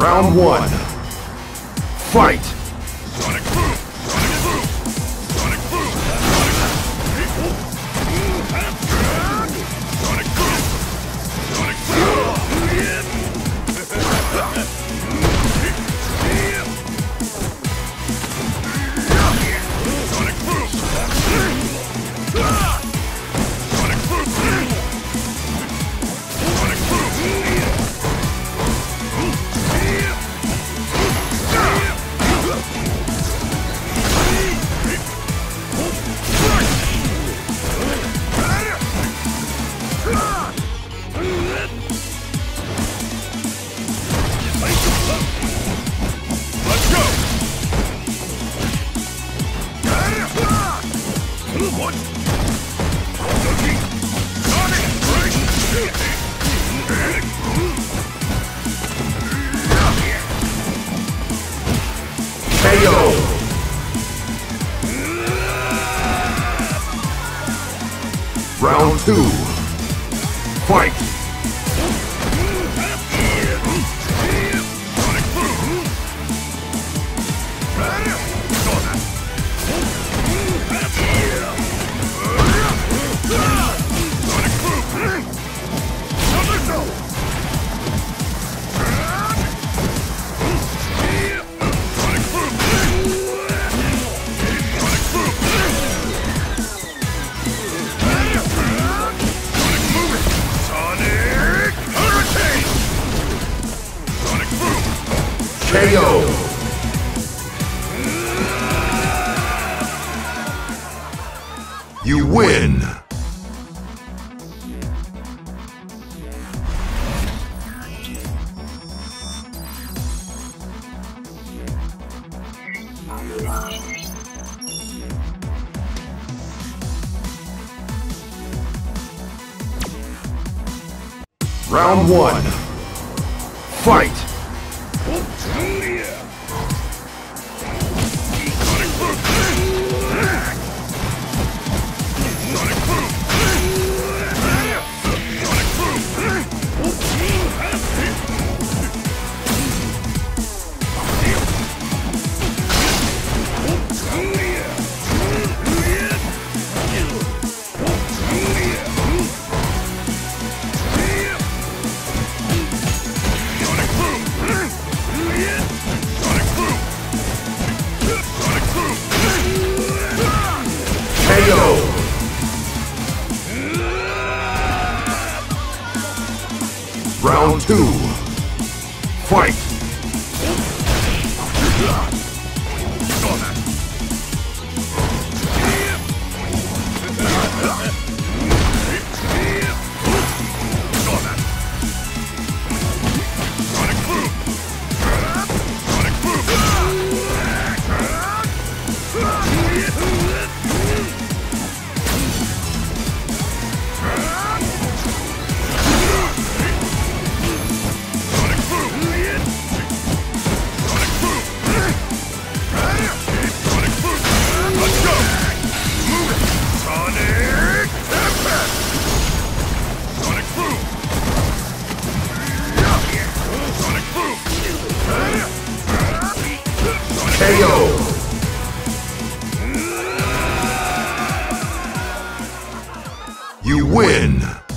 Round one. Fight! Sonic Boom! Sonic Boom! Sonic Boom! Sonic Boom! Sonic Boom! Sonic Boom! Sonic Boom! Sonic Boom! Let's go! What? Sonic Break! KO! Round two. Fight! Sonic Boom! Saw that! Sonic Boom! Somersault! Sonic Boom! Sonic Boom! Sonic Boom! Sonic Hurricane! Sonic Boom! KO! You win! Round one. Fight! Sonic Boom! Sonic Boom! Sonic Boom! Sonic Boom! Sonic Boom! Sonic Boom! KO! Round two. Fight! Saw that! Saw that! Sonic Boom! Sonic Boom! Sonic Boom! Sonic Boom! Sonic Boom! Let's go! Move it! Sonic Impact! Sonic Boom! Sonic Boom! Sonic KO! You win!